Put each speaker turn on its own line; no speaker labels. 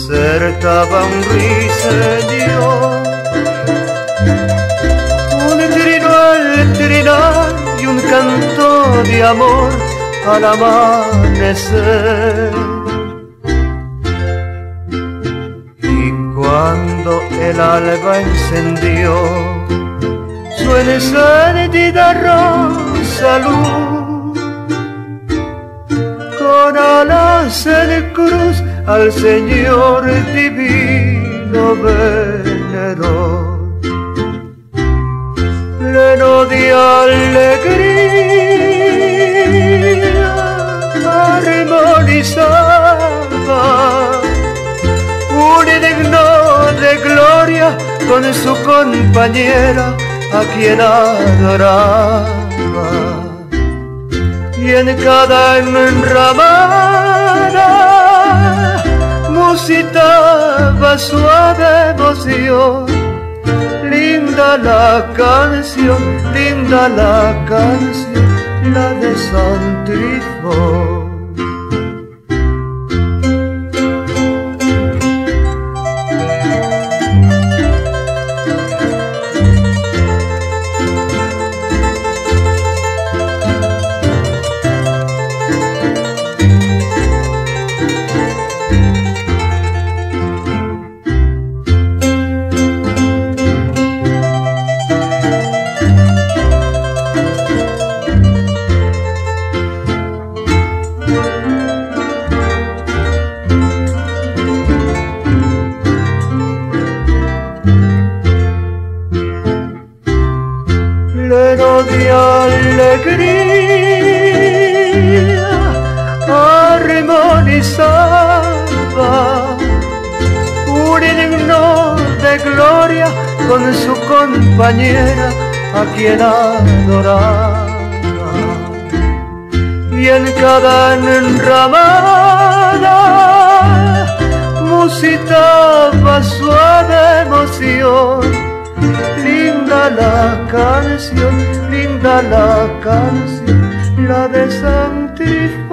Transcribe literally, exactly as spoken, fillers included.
concertaba un ruiseñor, un trino al trinar y un canto de amor al amanecer. Y cuando el alba encendió su encendida rosa luz, con alas de cruz al Señor divino veneró, pleno de alegría, armonizaba un digno de gloria con su compañera a quien adoraba. Y en cada enramada musitaba suave emoción. Linda la canción, linda la canción, la de San Trifón. Pleno de alegría, armonizaba un himno de gloria con su compañera a quien adoraba. Y en cada enramada musitaba suave emoción. Linda la canción, linda la canción, la de San Trifón.